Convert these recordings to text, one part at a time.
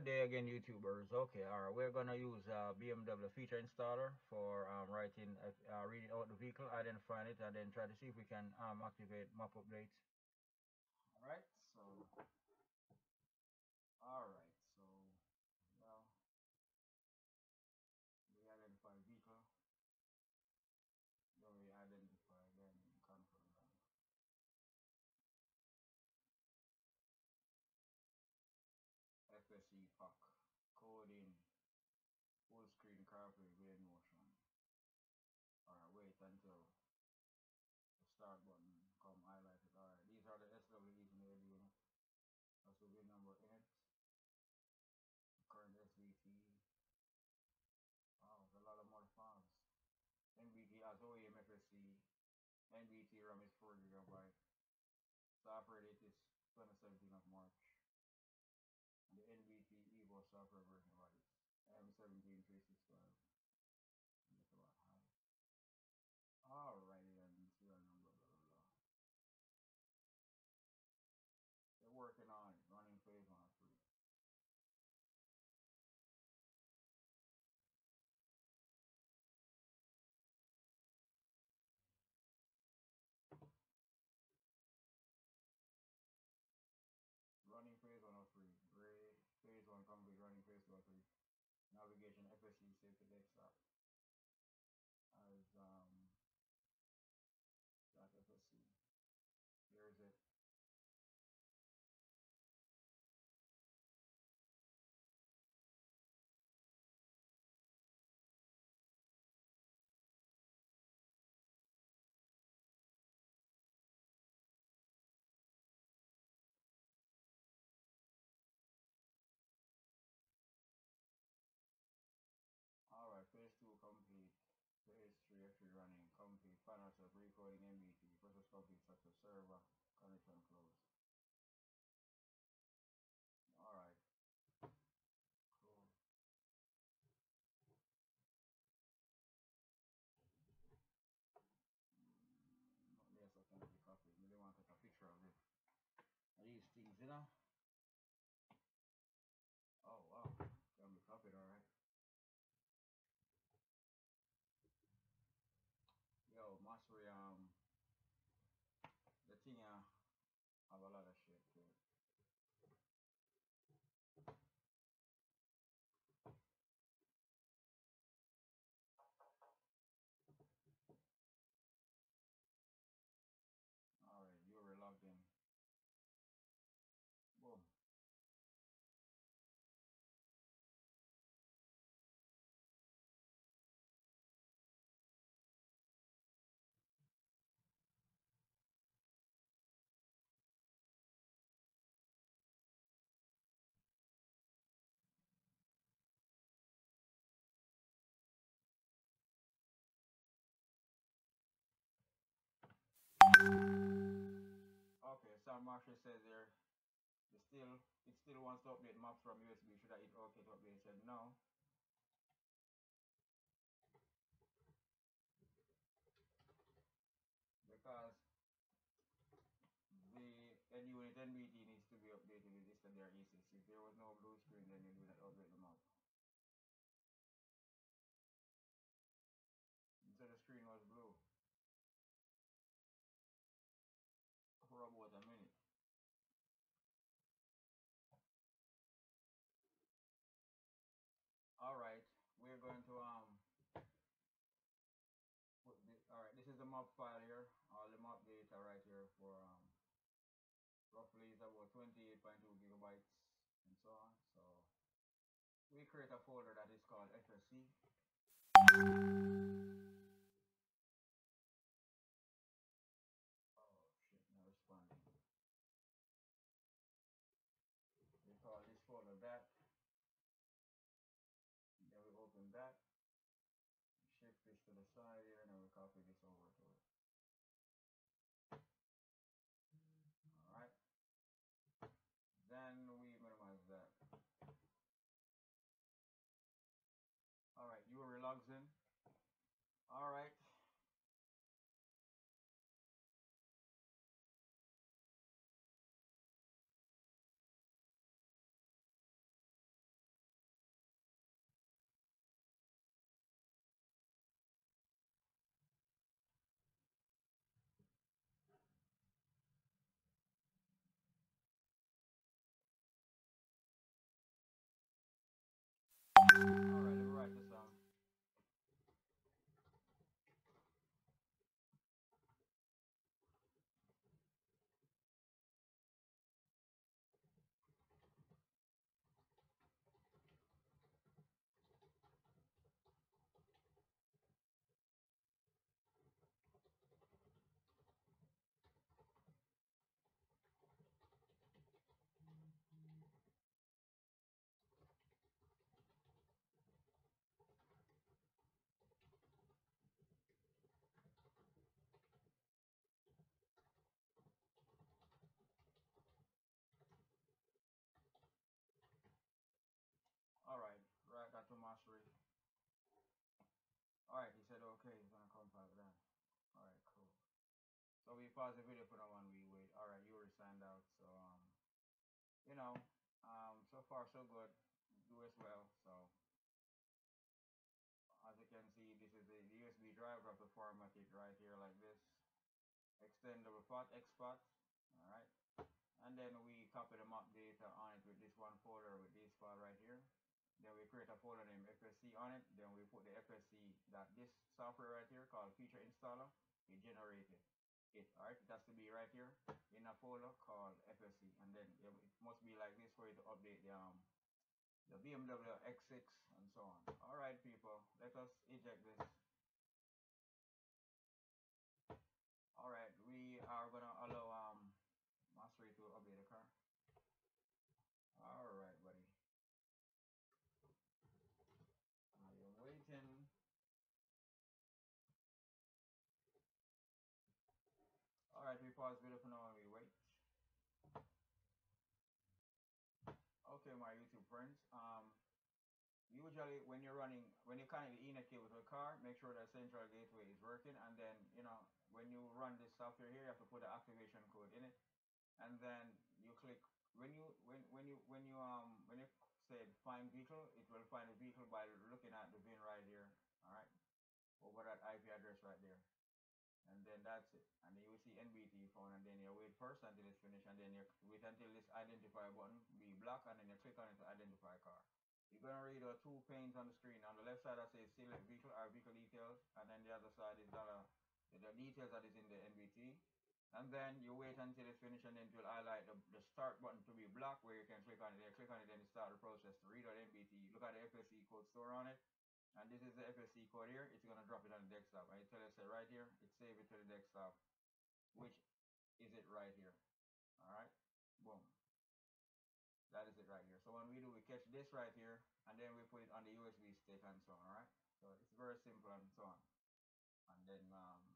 Good day again, YouTubers. Okay, all right, we're gonna use BMW feature installer for reading out the vehicle, identifying it, and then try to see if we can activate map update. All right, so well, we identify vehicle, then we identify, then confirm that. FSC pack, code in, full screen CarPlay with motion. All right, wait until the start button come highlighted. All right, these are the SWEs in the unit. That's the VIN number in it. Current SVT. Wow, there's a lot of more files. NBT has OEM FSC. NBT RAM is 4 gigabyte. Software date is 2017 of March. And the NBT Evo software version of it. M17365. That's a lot high. Alrighty then, serial number, blah blah blah. They're working on it, running phase 1 of 3. Running phase 1 of 3. Gray, phase 1 complete, running phase 2 of 3. Navigation FSC safety desktop. As that FSC. Here's it. Alright, phase 2 complete. Phase 3 actually running complete. Final step recording MBT. Process complete success server. Connection closed. Alright, cool. Yes, I can be copied. We don't want to take a picture of it. Are these things, you know? Oh wow. Can be copied, alright. Yo, Mastery, the thing have a lot of shit to it. Alright, you were logged in. Boom. Okay, Sam Marshall says there, it still wants to update maps from USB. Should I hit OK to update? He said no. Because the unit NBT needs to be updated with this and their ECC. If there was no blue screen, then you do not update the map. So the screen was blue for about a minute. Alright, we're going to put this, alright, this is the map file here. All the map data right here for roughly it's about 28.2 gigabytes and so on. So we create a folder that is called FSC. Oh shit, not responding. We call this folder that. Then we open that. Shift this to the side here, and then we copy this over to it. Alright. Then we minimize that. Alright, you were logs in. Alright. pause the video for now and we wait. All right, you already signed out, so you know, so far so good. Do as well. So as you can see, this is the USB drive. We have to format it right here like this. Extendable pot, export. All right, and then we copy the map data on it with this one folder with this file right here. Then we create a folder named FSC on it. Then we put the FSC that this software right here called Feature Installer. We generated it. All right, it has to be right here in a folder called FSC, and then it must be like this for you to update the BMW X6 and so on. All right, people, let us eject this. All right, we are gonna allow Mastery to update the car. All right, buddy. I am waiting. All right, we pause video for now and we wait. Okay, my YouTube friends. Usually when you're running, when you connect the Ethernet cable to a car, make sure that central gateway is working, and then when you run this software here, you have to put the activation code in it, and then you click when you say find vehicle, it will find the vehicle by looking at the VIN right here. All right, over that IP address right there. And then that's it. And then you will see NBT phone, and then you wait first until it's finished, and then you wait until this identify button be black, and then you click on it to identify car. You're gonna read the two panes on the screen. On the left side that says select vehicle or vehicle details, and then the other side is the details that is in the NBT. And then you wait until it's finished, and then it will highlight the start button to be black, where you can click on it. You click on it, then it start the process to read out NBT. Look at the FSC code store on it. And this is the FSC code here. It's gonna drop it on the desktop. And it tells us right here, it save it to the desktop, which is it right here. All right, boom. That is it right here. So when we do, we catch this right here, and then we put it on the USB stick and so on. All right. So it's very simple and so on. And then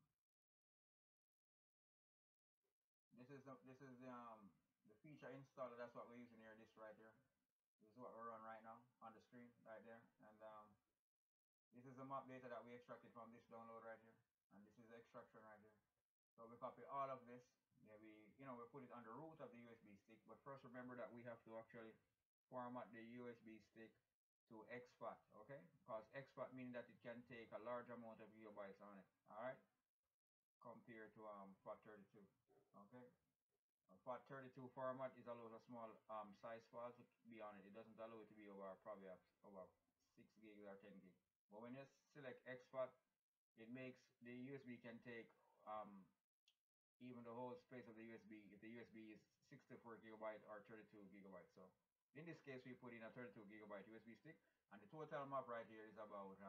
this is the feature installer. That's what we're using here. This right here. This is what we're on right now on the screen right there. And this is the map data that we extracted from this download right here. And this is the extraction right here. So we copy all of this. Yeah, we put it on the root of the USB stick. But first, remember that we have to actually format the USB stick to exFAT, okay? Because exFAT means that it can take a large amount of gigabytes on it, all right? Compared to FAT32, okay? FAT32 format is allows a small size file to be on it. It doesn't allow it to be over probably over 6 gigs or 10 gigs. But when you select exFAT, it makes the USB can take even the whole space of the USB if the USB is 64 gigabyte or 32 gigabyte. So in this case, we put in a 32 gigabyte USB stick, and the total map right here is about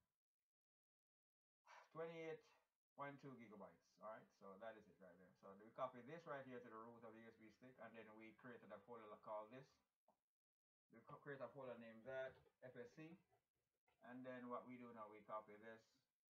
28.2 gigabytes. All right, so that is it right there. So we copy this right here to the root of the USB stick, and then we created a folder called this. We create a folder named that FSC, and then what we do now, we copy this,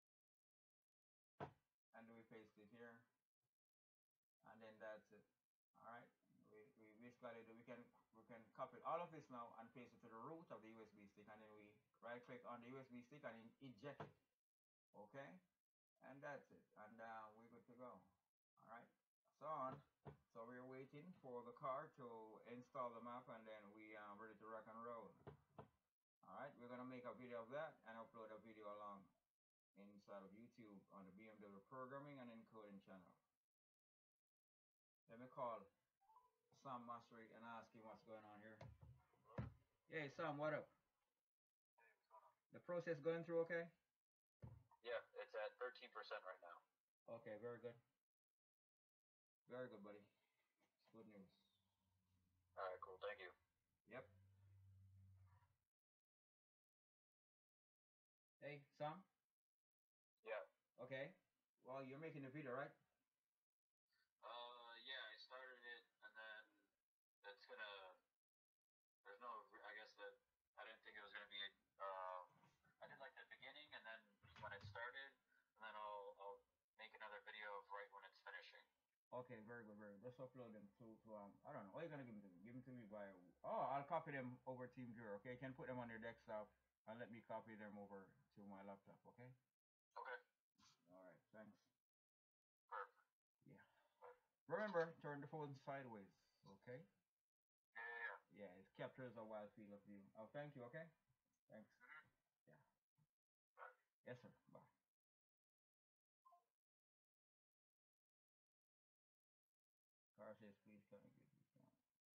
and we paste it here, and then that's it. All right, we basically do, we can copy all of this now and paste it to the root of the USB stick, and then we right click on the USB stick and eject it. Okay, and that's it, and we're good to go. All right, so on. So we're waiting for the car to install the map, and then we are ready to rock and roll. All right, we're gonna make a video of that and upload a video along inside of YouTube on the BMW Programming and Encoding channel. Let me call Sam Mastery and ask him what's going on here. Hey Sam, what up? Hey, what's going on? The process going through okay? Yeah, it's at 13% right now. Okay, very good. Very good, buddy. It's good news. All right, cool. Thank you. Yep. Hey, Sam? Yeah. Okay. Well, you're making the video, right? Yeah, I started it, and then it's gonna. There's no. I guess that I didn't think it was gonna be. I did like the beginning, and then when it started, and then I'll make another video of right when it's finishing. Okay, very good, very good. Let's upload them to I don't know. What are you gonna give them to me? Give them to me by I'll copy them over TeamViewer, okay? You can put them on your desktop and let me copy them over to my laptop, okay? Okay. Alright, thanks. Perfect. Yeah. Remember, turn the phone sideways. Okay. Yeah, yeah, yeah. Yeah, it captures a wide field of view. Oh, thank you. Okay. Thanks. Mm-hmm. Yeah. Right. Yes, sir. Bye. Car says, please can I give you some?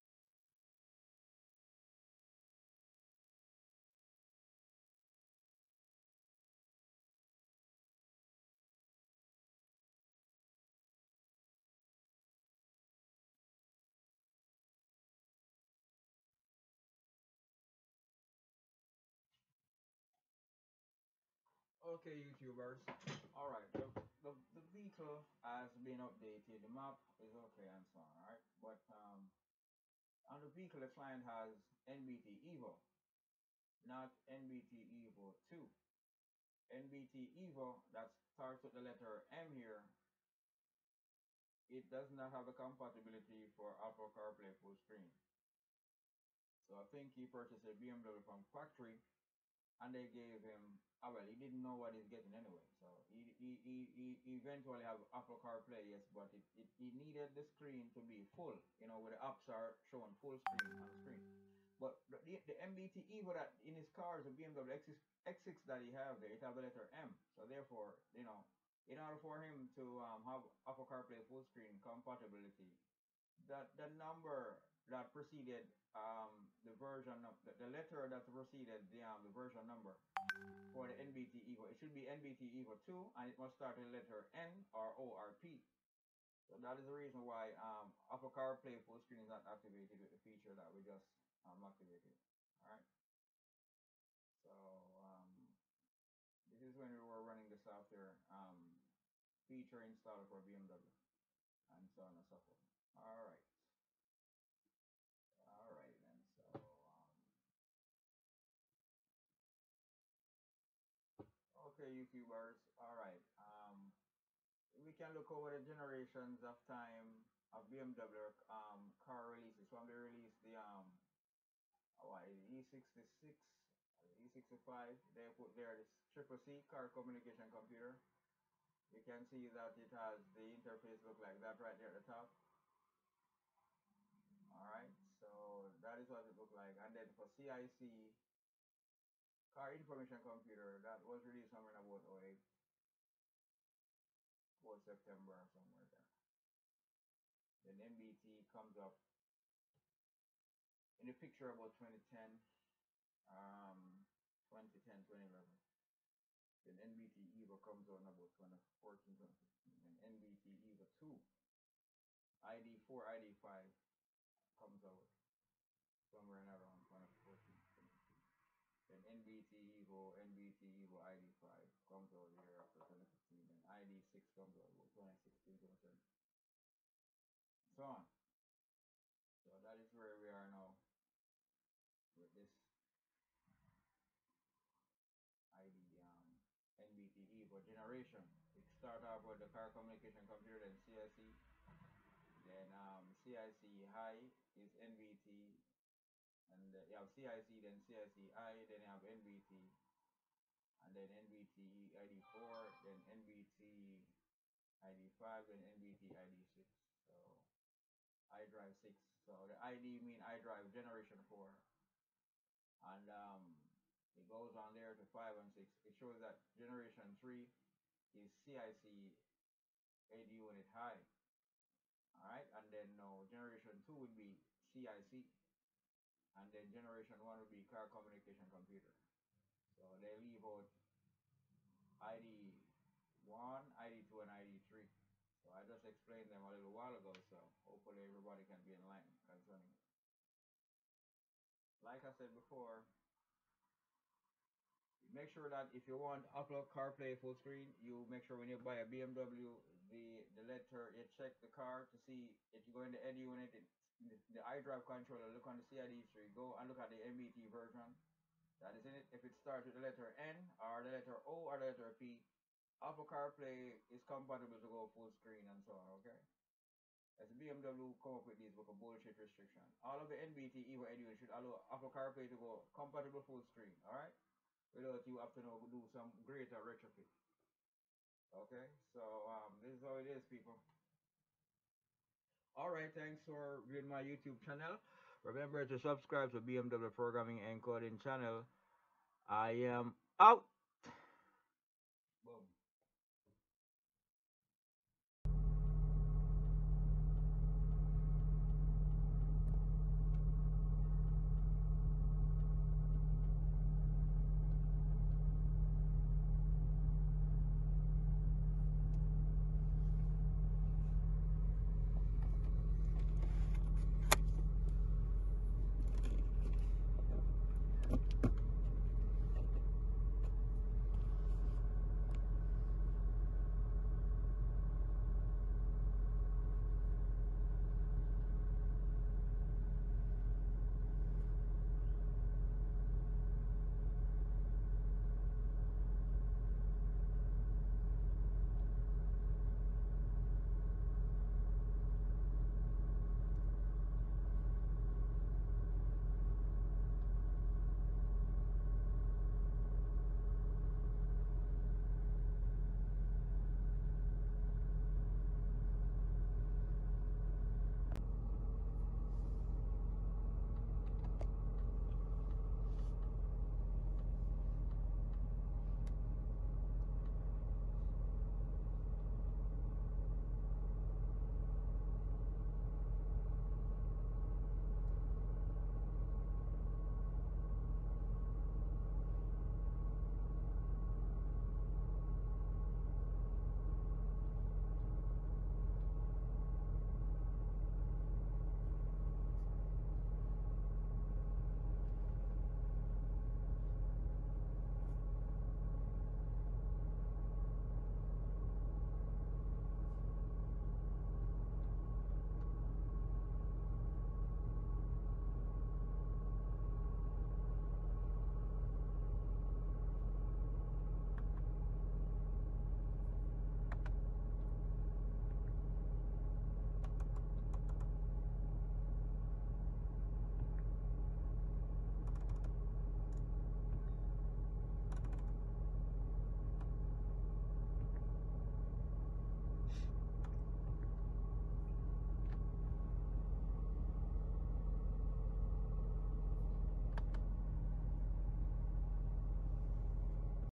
Okay, YouTubers. All right. The vehicle has been updated. The map is okay and so on. All right. But on the vehicle, the client has NBT Evo, not NBT Evo 2. NBT Evo that starts with the letter M here, it does not have the compatibility for Apple CarPlay full screen. So I think he purchased a BMW from factory and they gave him, well, he didn't know what he's getting anyway. So he eventually have Apple CarPlay, yes, but he needed the screen to be full, where the apps are showing full screen on the screen. But the MBT Evo that in his car is a BMW X6 that he have there, it have the letter M. So therefore, in order for him to have Apple CarPlay full screen compatibility, that the number that preceded the version of the letter that preceded the version number for the NBT Evo, it should be NBT Evo 2 and it must start with the letter N or O or P. So that is the reason why Apple CarPlay full screen is not activated with the feature that we just activated. All right. So this is when we were running the software feature installer for BMW and so on and so forth. All right. All right then. So okay, YouTubers. All right. We can look over the generations of time of BMW car releases from they released the E66, E65. They put there this triple C car communication computer. You can see that it has the interface look like that right there at the top. All right, so that is what it looked like. And then for CIC car information computer, that was released somewhere in about 08 or September or somewhere there. Then MBT comes up in the picture about 2010, 2010, 2011. Then NBT EVA comes on about 2014, 2015. Then NBT EVA 2, ID4, ID5 comes out somewhere in around 2014, 2015. Then NBT Evo ID5 comes out here after 2015. Then ID6 comes out about 2016, 2017. So on. So that is where we are now with this ID NBT Evo generation. It start off with the car communication computer, then CIC, then CIC high is NBT, and you have CIC, then CIC I, then you have NBT, and then NBT ID4, then NBT ID5, then NBT ID6. So iDrive 6. So the ID mean iDrive generation 4, and it goes on there to 5 and 6. It shows that generation 3 is CIC AD unit high. All right, and then generation 2 would be CIC, and then generation 1 would be car communication computer. So they leave out ID1, ID2, and ID3. So I just explained them a little while ago, so hopefully everybody can be in line concerning it. Like I said before, make sure that if you want Apple CarPlay full screen, you make sure when you buy a BMW, the letter, you check the car to see if you go in the ED unit, the iDrive controller, look on the CID tree, go and look at the MBT version that is in it. If it starts with the letter N or the letter O or the letter P, Apple CarPlay is compatible to go full screen and so on, okay? As BMW come up with these with a bullshit restriction. All of the NBT Evo Edu should allow Apple CarPlay to go compatible full screen, alright? Without you have to know do some greater retrofit. Okay, so this is how it is, people. All right, thanks for viewing my YouTube channel. Remember to subscribe to BMW Programming and Coding channel. I am out.